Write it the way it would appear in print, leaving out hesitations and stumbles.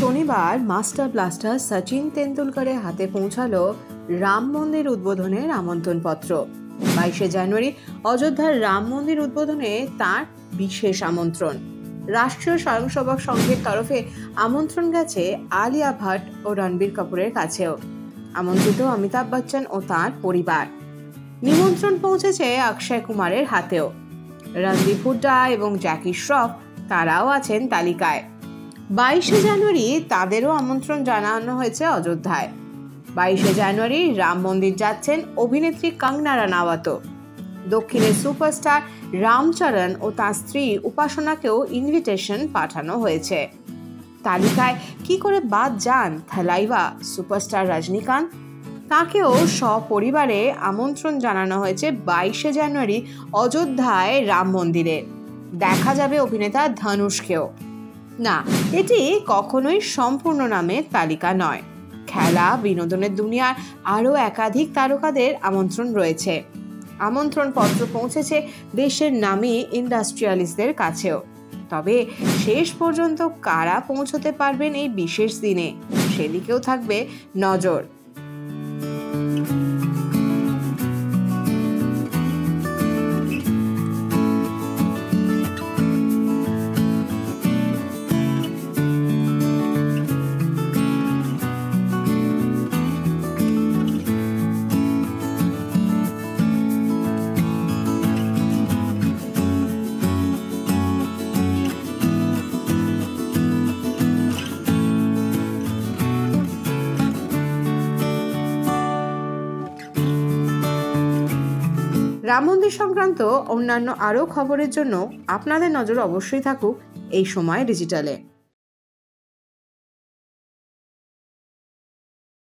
শনিবার master blaster Sachin তেন্ডুলকরের হাতে পৌঁছালো রাম মন্দির উদ্বোধনের আমন্ত্রণপত্র। 22শে জানুয়ারি অযোধ্যার রাম মন্দির উদ্বোধনে তার বিশেষ আমন্ত্রণ। রাষ্ট্রীয় স্বয়ংসেবক সংঘের তরফে আমন্ত্রণ গেছে আলিয়া ভাট ও রণবীর কাপুরের কাছেও। আমন্ত্রিত অমিতাভ বচ্চন ও তাঁর পরিবার। নিমন্ত্রণ পৌঁছেছে অক্ষয় কুমারের হাতেও। রণদীপ হুড্ডা এবং জ্যাকি শ্রফ তারাও আছেন তালিকায়। 22শে জানুয়ারি তাদেরও আমন্ত্রণ জানানো হয়েছে অযোধ্যায়। 22শে জানুয়ারি রাম মন্দির যাচ্ছেন অভিনেত্রী কঙ্গনা রানাওয়াতও। দক্ষিণের সুপারস্টার রামচরণ ও তাঁর স্ত্রী উপাসনাকেও ইনভিটেশন পাঠানো হয়েছে। তালিকায় কি করে বাদ যান থালাইভা সুপারস্টার রজনীকান্ত? তাকেও সপরিবারে আমন্ত্রণ জানানো হয়েছে 22শে জানুয়ারি অযোধ্যায় রাম মন্দিরে। দেখা যাবে অভিনেতা ধনুষকেও। না, এটি কখনোই সম্পূর্ণ নামের তালিকা নয়। খেলা বিনোদনের দুনিয়ার আরও একাধিক তারকাদের আমন্ত্রণ রয়েছে। আমন্ত্রণ পত্র পৌঁছেছে দেশের নামী ইন্ডাস্ট্রিয়ালিস্টদের কাছেও। তবে শেষ পর্যন্ত কারা পৌঁছতে পারবেন এই বিশেষ দিনে, সেদিকেও থাকবে নজর। রাম মন্দির সংক্রান্ত অন্যান্য আরও খবরের জন্য আপনাদের নজর অবশ্যই থাকুক এই সময় ডিজিটালে।